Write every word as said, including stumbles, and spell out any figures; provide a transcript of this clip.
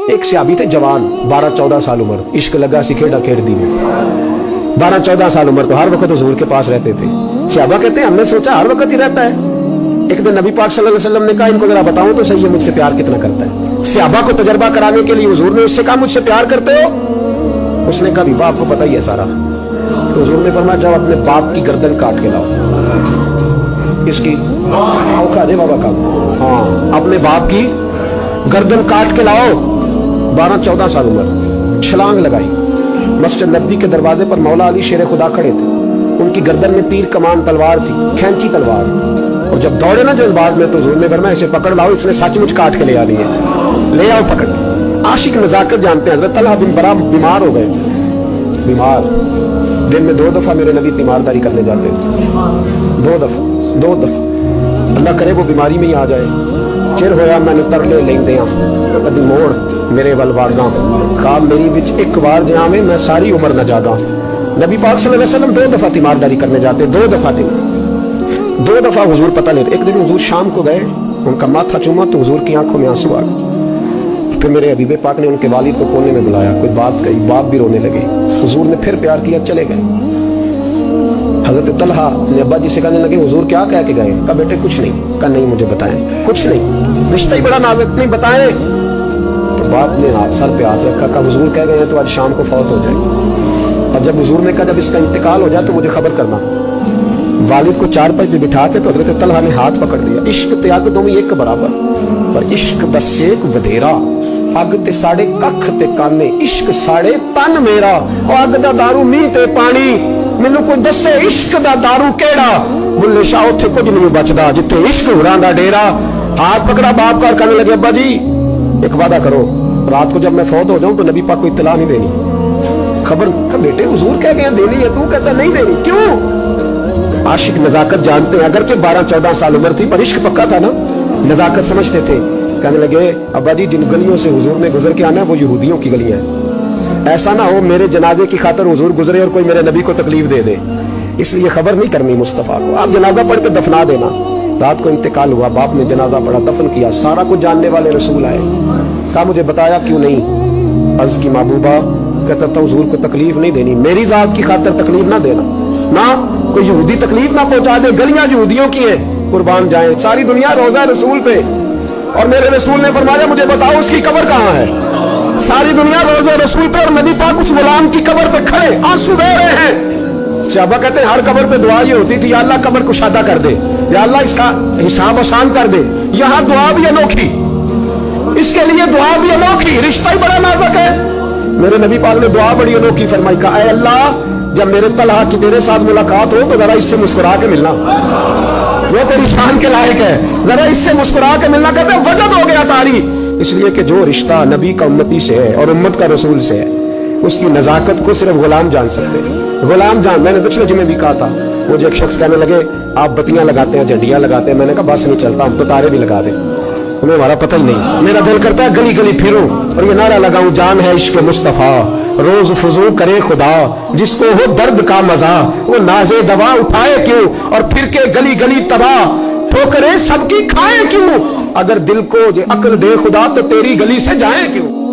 ایک صحابی تھے جوان، بارہ چودہ سال عمر، عشق لگا سی کھیڑا کھیڑ دی میں، بارہ چودہ سال عمر تو ہر وقت حضور کے پاس رہتے تھے۔ صحابہ کہتے ہیں ہم نے سوچا ہر وقت ہی رہتا ہے۔ ایک دن نبی پاک صلی اللہ علیہ وسلم نے کہا ان کو ذرا بتاؤں تو صحیح ہے مجھ سے پیار کتنا کرتا ہے۔ صحابہ کو تجربہ کرانے کے لیے حضور نے اس سے کہا مجھ سے پیار کرتے ہو؟ اس نے کہا بھی باپ کو پتہ ہی ہے سارا۔ تو حضور نے فرمایا جاؤ اپنے باپ کی گردن کاٹ کے لاؤ، اس کی اوکھا دے بابا کا، ہاں اپنے باپ کی گردن کاٹ کے لاؤ۔ بارہ چودہ سال عمر، چھلانگ لگائی۔ مسجد نبوی کے دروازے پر مولا علی شیر خدا کھڑے تھے، ان کی گردن میں تیر کمان تلوار تھی، کھینچی تلوار، اور جب دوڑے نا جس بات میں تو حضور نے فرمایا اسے پکڑ لاؤ، اس نے سچ مچ کاٹ کے لے آ لی ہے، لے آؤ پکڑ۔ عاشق نزاکت جانتے ہیں۔ حضرت طلحہ بن برا بیمار ہو گئے، بیمار، دن میں دو دفعہ میرے نبی تیمارداری کرنے جاتے تھے، دو دفعہ دو دفعہ اللہ کرے وہ بیماری میں ہی آ جائے۔ چر ہویا میں نے ترلے لیندے ہاں کدی موڑ میرے ول واگاں، خواب میری وچ ایک بار جہاں میں میں ساری عمر نہ جاگاں۔ نبی پاک صلی اللہ علیہ وسلم دو دفعہ تیمارداری کرنے جاتے، دو دفعہ دن دو دفعہ حضور پتہ لیتے۔ ایک دن حضور شام کو گئے، ان کا ماتھا چوما تو حضور کی آنکھوں میں آنسو آ گئے۔ پھر میرے حبیب پاک نے ان کے والد کو کونے میں بلایا، کوئی بات کہی، باپ بھی رونے لگے۔ حضور نے پھر پیار کیا، چلے گئے۔ حضرت طلحہ نے ابا جی سے کہنے لگے حضور کیا کہہ کے گئے؟ کہا بیٹے کچھ نہیں۔ کہا نہیں مجھے بتائیں، کچھ نہیں، رشتہ ہی بڑا نازک، نہیں بتائیں۔ تو باپ نے سر پہ ہاتھ رکھا، کہا حضور کہہ گئے ہیں تو آج شام کو فوت ہو جائے، اور جب حضور نے کہا جب اس کا انتقال ہو جائے تو مجھے خبر کرنا۔ والد کو چار پائی پہ بٹھا کے تو حضرت طلحہ نے ہاتھ پکڑ لیا۔ عشق تے اگ دوویں ایک برابر، پر عشق دا سیک ودھیرا، اگ تے ساڑے ککھ تے کانے، عشق ساڑے تن میرا، او اگ دا دارو میہ تے پانی، مینوں کوئی دسے عشق دا دارو کیڑا، بلے شاہ اوتھے کچھ نہیں بچدا جتھے عشق ہوراں دا ڈیرا۔ ہاتھ پکڑا باپ کا، کہنے لگے ابا جی ایک وعدہ کرو، رات کو جب میں فوت ہو جاؤں تو نبی پاک کو اطلاع نہیں دینی، خبر۔ کہ بیٹے حضور کہہ گئے دینی ہے، تو کہتا نہیں دینی، کیوں؟ عاشق نزاکت جانتے ہیں، اگرچہ بارہ چودہ سال عمر تھی پر عشق پکا تھا نا، نزاکت سمجھتے تھے۔ کہنے لگے ابا جی جن گلیوں سے حضور نے گزر کے آنا ہے وہ یہودیوں کی گلیاں ہیں، ایسا نہ ہو میرے جنازے کی خاطر حضور گزرے اور کوئی میرے نبی کو تکلیف دے دے، اس لیے خبر نہیں کرنی مصطفیٰ کو، آپ جنازہ پڑھ کے دفنا دینا۔ رات کو انتقال ہوا، باپ نے جنازہ پڑھا، دفن کیا، سارا کچھ جاننے والے رسول آئے، کہا مجھے بتایا کیوں نہیں؟ عرض کی محبوبہ، کہتا تھا حضور کو تکلیف نہیں دینی، میری ذات کی خاطر تکلیف نہ دینا، نہ کوئی یہودی تکلیف نہ پہنچا دے، گلیاں یہودیوں کی ہیں، قربان جائیں، ساری دنیا روزہ رسول پہ، اور میرے رسول نے فرمایا مجھے بتاؤ اس کی قبر کہاں ہے؟ ساری دنیا روزہ رسول پہ، اور نبی پاک اس غلام کی قبر پہ کھڑے آنسو بہہ رہے ہیں۔ صحابہ کہتے ہیں ہر قبر پہ دعا یہ ہوتی تھی یا اللہ قبر کو شادہ کر دے، یا اللہ اس کا حساب آسان کر دے، یہاں دعا بھی انوکھی، اس کے لیے دعا بھی انوکھی، رشتہ ہی بڑا نازک ہے۔ میرے نبی پاک نے دعا بڑی انوکھی فرمائی، کہا اے اللہ جب میرے طلحہ کی تیرے ساتھ ملاقات ہو تو ذرا اس سے مسکرا کے ملنا، وہ تیری شان کے لائق ہے، ذرا اس سے مسکرا کے ملنا۔ کہتے ہیں وجد ہو گیا تاری، اس لیے کہ جو رشتہ نبی کا امتی سے ہے اور امت کا رسول سے ہے اس کی نزاکت کو صرف غلام جان سکتے ہیں، غلام جان۔ میں نے پچھلے جمعے بھی کہا تھا، مجھے ایک شخص کہنے لگے آپ بتیاں لگاتے ہیں، جھنڈیاں لگاتے ہیں، میں نے کہا بس نہیں چلتا، ہم تو تارے بھی لگا دیں، ہمیں ہمارا پتہ ہی نہیں۔ میرا دل کرتا ہے گلی گلی پھروں اور یہ نعرہ لگاؤں جان ہے عشق مصطفیٰ، روز فضو کرے خدا، جس کو ہو درد کا مزہ وہ نازے دوا اٹھائے کیوں، اور پھر کے گلی گلی تباہ ٹھوکریں سب کی کھائے کیوں، اگر دل کو عقل دے خدا تو تیری گلی سے جائیں کیوں۔